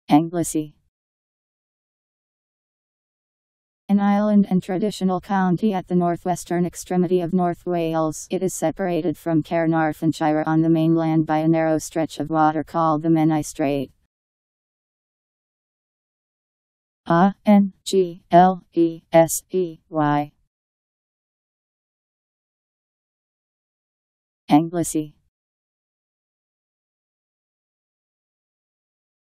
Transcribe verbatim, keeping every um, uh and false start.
Anglesey. An island and traditional county at the northwestern extremity of North Wales, it is separated from Caernarfonshire on the mainland by a narrow stretch of water called the Menai Strait. A N G L E S E Y. Anglesey.